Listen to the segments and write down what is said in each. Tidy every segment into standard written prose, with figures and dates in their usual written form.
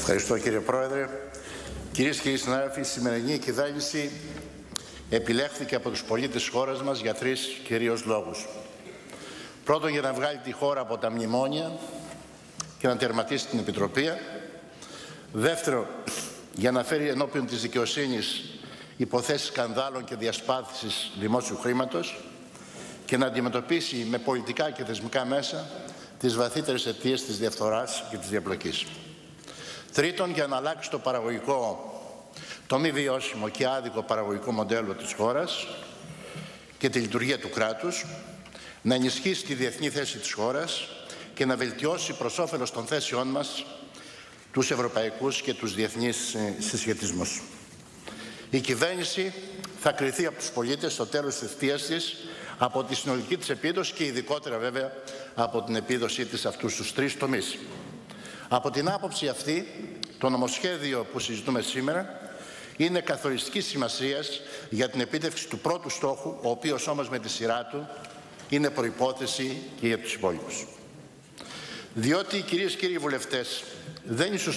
Ευχαριστώ, κύριε Πρόεδρε. Κυρίες και κύριοι συνάδελφοι, η σημερινή κυβέρνηση επιλέχθηκε από τους πολίτες της χώρας μας για τρεις κυρίως λόγους. Πρώτον, για να βγάλει τη χώρα από τα μνημόνια και να τερματίσει την επιτροπία. Δεύτερον, για να φέρει ενώπιον της δικαιοσύνης υποθέσεις σκανδάλων και διασπάθησης δημόσιου χρήματος και να αντιμετωπίσει με πολιτικά και θεσμικά μέσα τις βαθύτερες αιτίες της διαφθοράς και της διαπλοκής. Τρίτον, για να αλλάξει το παραγωγικό, το μη βιώσιμο και άδικο παραγωγικό μοντέλο της χώρας και τη λειτουργία του κράτους, να ενισχύσει τη διεθνή θέση της χώρας και να βελτιώσει προς όφελος των θέσεών μας τους ευρωπαϊκούς και τους διεθνείς συσχετισμούς. Η κυβέρνηση θα κριθεί από τους πολίτες στο τέλος της θητείας της από τη συνολική της επίδοση και ειδικότερα βέβαια από την επίδοσή της σε αυτούς τους τρεις τομείς. Από την άποψη αυτή, το νομοσχέδιο που συζητούμε σήμερα είναι καθοριστικής σημασίας για την επίτευξη του πρώτου στόχου, ο οποίος όμως με τη σειρά του είναι προϋπόθεση και για τους υπόλοιπους. Διότι, κυρίες και κύριοι βουλευτές, δεν είναι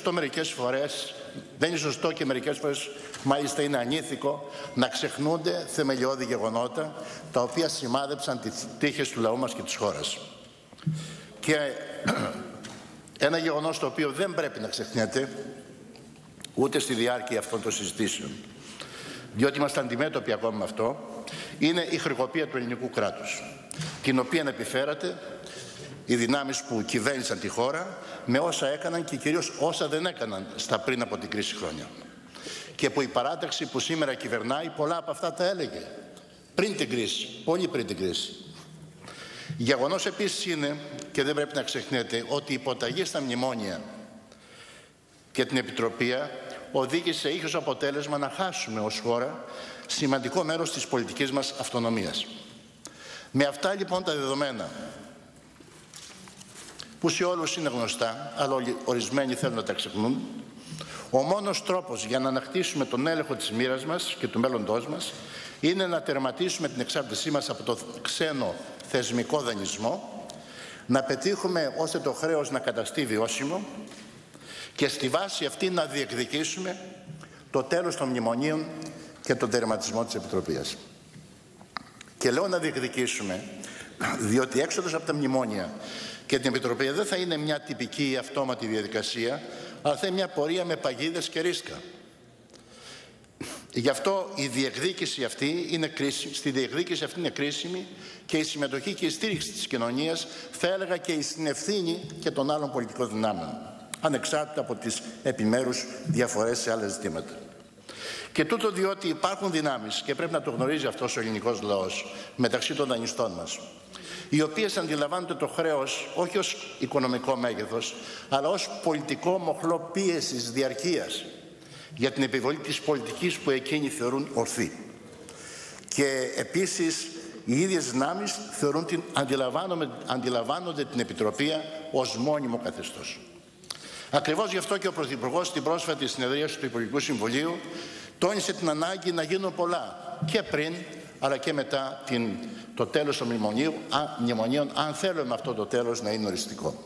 σωστό και μερικές φορές μάλιστα είναι ανήθικο να ξεχνούνται θεμελιώδη γεγονότα τα οποία σημάδεψαν τις τύχες του λαού μας και της χώρας. Και ένα γεγονός το οποίο δεν πρέπει να ξεχνιέται ούτε στη διάρκεια αυτών των συζητήσεων, διότι είμαστε αντιμέτωποι ακόμα με αυτό, είναι η χρεοκοπία του ελληνικού κράτους, την οποία επιφέρατε οι δυνάμεις που κυβέρνησαν τη χώρα με όσα έκαναν και κυρίως όσα δεν έκαναν στα πριν από την κρίση χρόνια. Και που η παράταξη που σήμερα κυβερνάει πολλά από αυτά τα έλεγε πριν την κρίση, πολύ πριν την κρίση. Γεγονός επίσης είναι, και δεν πρέπει να ξεχνιέται, ότι η υποταγή στα μνημόνια και την επιτροπία οδήγησε σε ίχος αποτέλεσμα να χάσουμε ως χώρα σημαντικό μέρος της πολιτικής μας αυτονομίας. Με αυτά λοιπόν τα δεδομένα, που σε όλους είναι γνωστά, αλλά ορισμένοι θέλουν να τα ξεχνούν, ο μόνος τρόπος για να ανακτήσουμε τον έλεγχο της μοίρας μας και του μέλλοντός μας είναι να τερματίσουμε την εξάρτησή μας από το ξένο θεσμικό δανεισμό, να πετύχουμε ώστε το χρέος να καταστεί βιώσιμο και στη βάση αυτή να διεκδικήσουμε το τέλος των μνημονίων και τον τερματισμό της Επιτροπίας. Και λέω να διεκδικήσουμε, διότι έξοδος από τα μνημόνια και την Επιτροπή δεν θα είναι μια τυπική αυτόματη διαδικασία, αλλά θα είναι μια πορεία με παγίδες και ρίσκα. Γι' αυτό η διεκδίκηση αυτή είναι κρίσιμη, στη διεκδίκηση αυτή είναι κρίσιμη και η συμμετοχή και η στήριξη της κοινωνίας, θα έλεγα και η συνευθύνη και των άλλων πολιτικών δυνάμεων, ανεξάρτητα από τις επιμέρους διαφορές σε άλλα ζητήματα. Και τούτο διότι υπάρχουν δυνάμεις, και πρέπει να το γνωρίζει αυτός ο ελληνικός λαός, μεταξύ των δανειστών μας, οι οποίες αντιλαμβάνονται το χρέος όχι ως οικονομικό μέγεθος, αλλά ως πολιτικό μοχλό πίεσης διαρκείας για την επιβολή της πολιτικής που εκείνοι θεωρούν ορθή. Και επίσης οι ίδιες δυνάμεις αντιλαμβάνονται την επιτροπία ως μόνιμο καθεστώς. Ακριβώς γι' αυτό και ο Πρωθυπουργός στην πρόσφατη συνεδρίαση του Υπουργικού Συμβουλίου τόνισε την ανάγκη να γίνουν πολλά και πριν αλλά και μετά το τέλος των μνημονίων, αν θέλουμε αυτό το τέλος να είναι οριστικό.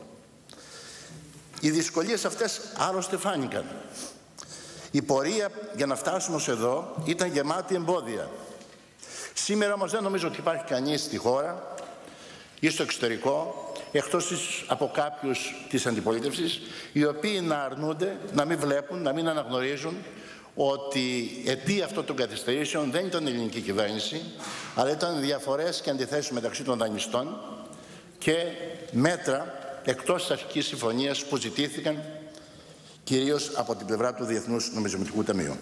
Οι δυσκολίες αυτές άλλωστε φάνηκαν. Η πορεία για να φτάσουμε ως εδώ ήταν γεμάτη εμπόδια. Σήμερα όμως δεν νομίζω ότι υπάρχει κανείς στη χώρα ή στο εξωτερικό, εκτός από κάποιους της αντιπολίτευσης, οι οποίοι να αρνούνται, να μην βλέπουν, να μην αναγνωρίζουν ότι αιτία αυτών των καθυστερήσεων δεν ήταν η ελληνική κυβέρνηση, αλλά ήταν διαφορές και αντιθέσεις μεταξύ των δανειστών και μέτρα εκτός της αρχικής συμφωνίας που ζητήθηκαν κυρίως από την πλευρά του Διεθνούς Νομισματικού Ταμείου.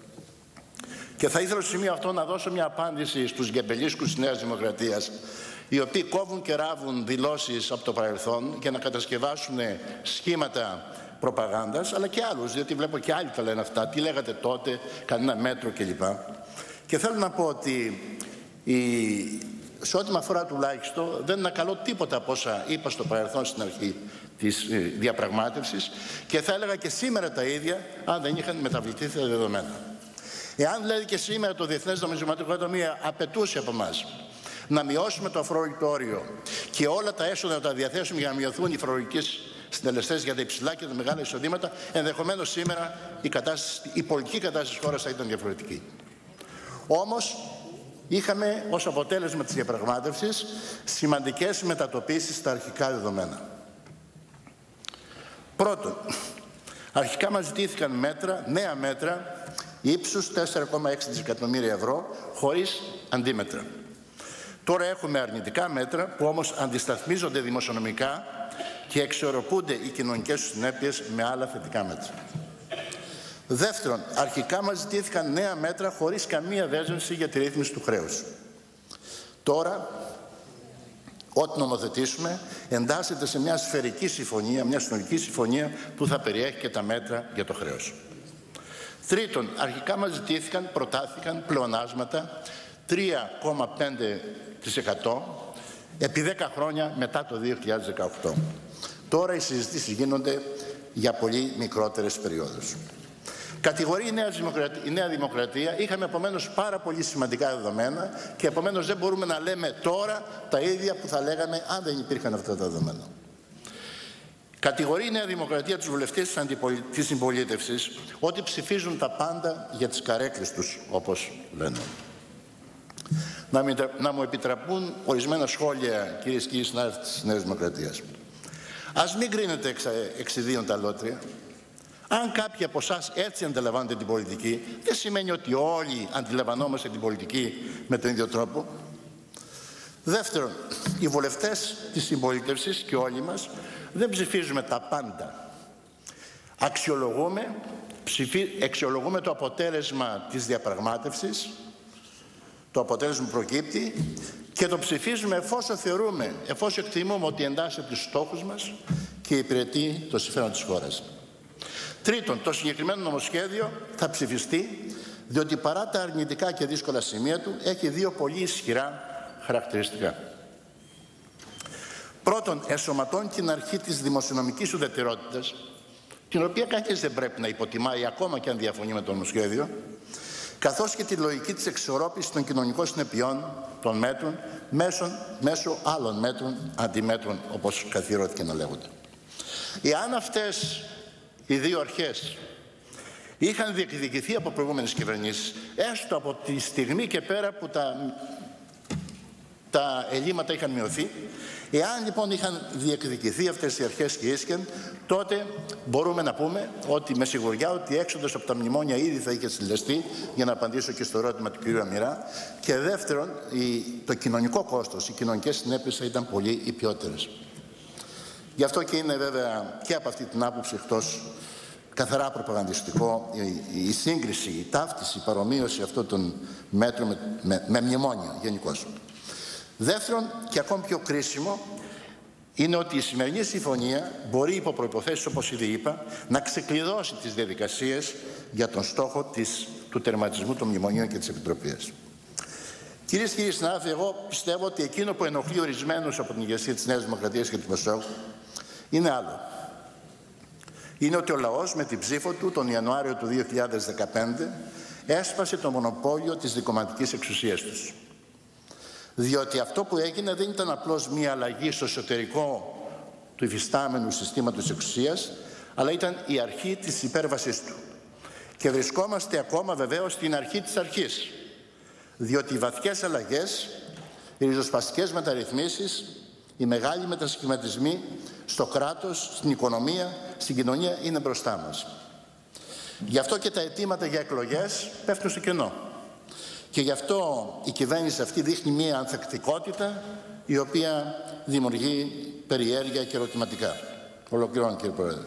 Και θα ήθελα στο σημείο αυτό να δώσω μια απάντηση στους γκεμπελίσκους της Νέας Δημοκρατίας, οι οποίοι κόβουν και ράβουν δηλώσεις από το παρελθόν για να κατασκευάσουν σχήματα προπαγάνδας, αλλά και άλλους, διότι βλέπω και άλλοι τα λένε αυτά, τι λέγατε τότε, κανένα μέτρο κλπ. Και θέλω να πω ότι σε ό,τι με αφορά τουλάχιστον δεν ανακαλώ τίποτα από όσα είπα στο παρελθόν στην αρχή της διαπραγμάτευσης και θα έλεγα και σήμερα τα ίδια αν δεν είχαν μεταβληθεί τα δεδομένα. Εάν δηλαδή και σήμερα το Διεθνές Νομισματικό Ταμείο απαιτούσε από εμάς να μειώσουμε το αφορολόγητο όριο και όλα τα έσοδα να τα διαθέσουμε για να μειωθούν οι φορολογικές συντελεστές για τα υψηλά και τα μεγάλα εισοδήματα, ενδεχομένως σήμερα η πολιτική κατάσταση της χώρας θα ήταν διαφορετική. Όμως, είχαμε ως αποτέλεσμα της διαπραγμάτευσης σημαντικές μετατοπίσεις στα αρχικά δεδομένα. Πρώτον, αρχικά μας ζητήθηκαν νέα μέτρα ύψους 4,6 δισεκατομμύρια ευρώ χωρίς αντίμετρα. Τώρα έχουμε αρνητικά μέτρα που όμως αντισταθμίζονται δημοσιονομικά και εξορροπούνται οι κοινωνικές συνέπειες με άλλα θετικά μέτρα. Δεύτερον, αρχικά μας ζητήθηκαν νέα μέτρα χωρίς καμία δέσμευση για τη ρύθμιση του χρέους. Τώρα, ό,τι νομοθετήσουμε εντάσσεται σε μια σφαιρική συμφωνία, μια συνολική συμφωνία που θα περιέχει και τα μέτρα για το χρέος. Τρίτον, αρχικά μας προτάθηκαν πλεονάσματα 3,5% επί 10 χρόνια μετά το 2018. Τώρα οι συζητήσεις γίνονται για πολύ μικρότερες περιόδους. Κατηγορεί η Νέα Δημοκρατία, είχαμε επομένως πάρα πολύ σημαντικά δεδομένα και επομένως δεν μπορούμε να λέμε τώρα τα ίδια που θα λέγαμε αν δεν υπήρχαν αυτά τα δεδομένα. Κατηγορεί η Νέα Δημοκρατία τους βουλευτές της συμπολίτευσης ότι ψηφίζουν τα πάντα για τις καρέκλες τους, όπως λένε. Να μου επιτραπούν ορισμένα σχόλια, κυρίες και κύριοι συνάδελφοι της Νέας Δημοκρατίας. Ας μην κρίνετε εξ ιδίων τα λότρια. Αν κάποιοι από εσάς έτσι αντιλαμβάνονται την πολιτική, δεν σημαίνει ότι όλοι αντιλαμβανόμαστε την πολιτική με τον ίδιο τρόπο. Δεύτερον, οι βουλευτές της συμπολίτευσης και όλοι μας δεν ψηφίζουμε τα πάντα. Αξιολογούμε το αποτέλεσμα της διαπραγμάτευσης, το αποτέλεσμα που προκύπτει και το ψηφίζουμε εφόσον εκτιμούμε ότι εντάσσεται στους στόχους μας και υπηρετεί το συμφέρον της χώρας. Τρίτον, το συγκεκριμένο νομοσχέδιο θα ψηφιστεί διότι παρά τα αρνητικά και δύσκολα σημεία του έχει δύο πολύ ισχυρά χαρακτηριστικά. Πρώτον, ενσωματώνει την αρχή της δημοσιονομικής ουδετερότητας, την οποία κανείς δεν πρέπει να υποτιμάει ακόμα και αν διαφωνεί με το νομοσχέδιο, καθώς και τη λογική της εξορρόπησης των κοινωνικών συνεπειών των μέτρων μέσω άλλων μέτρων, αντιμέτρων, όπως καθιερώθηκε να λέγονται. Εάν αυτές οι δύο αρχές είχαν διεκδικηθεί από προηγούμενες κυβερνήσεις, έστω από τη στιγμή και πέρα που τα ελλείμματα είχαν μειωθεί, εάν λοιπόν είχαν διεκδικηθεί αυτές οι αρχές και ίσχυαν, τότε μπορούμε να πούμε ότι με σιγουριά ότι η έξοδος από τα μνημόνια ήδη θα είχε συλλεστεί, για να απαντήσω και στο ερώτημα του κ. Αμυρά, και δεύτερον, το κοινωνικό κόστος, οι κοινωνικές συνέπειες θα ήταν πολύ υπιότερες. Γι' αυτό και είναι βέβαια και από αυτή την άποψη, εκτός καθαρά προπαγανδιστικό, η σύγκριση, η ταύτιση, η παρομοίωση αυτών των μέτρων με μνημόνια γενικώς. Δεύτερον, και ακόμη πιο κρίσιμο, είναι ότι η σημερινή συμφωνία μπορεί υπό προϋποθέσεις, όπως ήδη είπα, να ξεκλειδώσει τις διαδικασίες για τον στόχο του τερματισμού των μνημονίων και της επιτροπής. Κυρίες και κύριοι συνάδελφοι, εγώ πιστεύω ότι εκείνο που ενοχλεί ορισμένους από την ηγεσία της Νέας Δημοκρατίας και του ΠΑΣΟΚ είναι άλλο. Είναι ότι ο λαός με την ψήφο του τον Ιανουάριο του 2015 έσπασε το μονοπόλιο της δικομματικής εξουσίας τους. Διότι αυτό που έγινε δεν ήταν απλώς μία αλλαγή στο εσωτερικό του υφιστάμενου συστήματος εξουσίας, αλλά ήταν η αρχή της υπέρβασης του. Και βρισκόμαστε ακόμα βεβαίως στην αρχή της αρχής. Διότι οι βαθιές αλλαγές, οι ριζοσπαστικές μεταρρυθμίσεις, οι μεγάλοι μετασχηματισμοί στο κράτος, στην οικονομία, στην κοινωνία είναι μπροστά μας. Γι' αυτό και τα αιτήματα για εκλογές πέφτουν στο κενό. Και γι' αυτό η κυβέρνηση αυτή δείχνει μία ανθεκτικότητα η οποία δημιουργεί περιέργεια και ερωτηματικά. Ολοκληρώνω, κύριε Πρόεδρε.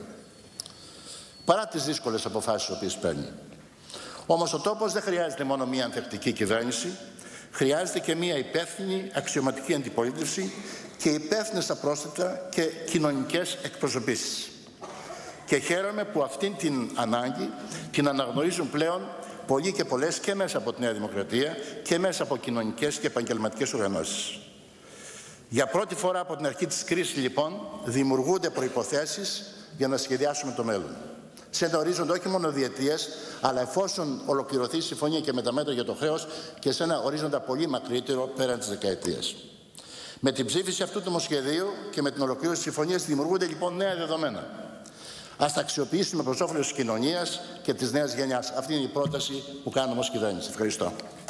Παρά τις δύσκολες αποφάσεις τις οποίες παίρνει. Όμως ο τόπος δεν χρειάζεται μόνο μία ανθεκτική κυβέρνηση, χρειάζεται και μία υπεύθυνη αξιωματική αντιπολίτευση και υπεύθυνες απρόσθετα και κοινωνικές εκπροσωπήσεις. Και χαίρομαι που αυτήν την ανάγκη την αναγνωρίζουν πλέον πολλοί και πολλές και μέσα από τη Νέα Δημοκρατία και μέσα από κοινωνικές και επαγγελματικές οργανώσεις. Για πρώτη φορά από την αρχή της κρίσης, λοιπόν, δημιουργούνται προϋποθέσεις για να σχεδιάσουμε το μέλλον. Σε ένα ορίζοντα όχι μόνο διετίες, αλλά εφόσον ολοκληρωθεί η συμφωνία και με τα μέτρα για το χρέος, και σε ένα ορίζοντα πολύ μακρύτερο πέραν της δεκαετίας. Με την ψήφιση αυτού του νομοσχεδίου και με την ολοκλήρωση της συμφωνίας δημιουργούνται λοιπόν νέα δεδομένα. Ας τα αξιοποιήσουμε προς όφελος της κοινωνίας και της νέας γενιάς. Αυτή είναι η πρόταση που κάνουμε ως κυβέρνηση. Ευχαριστώ.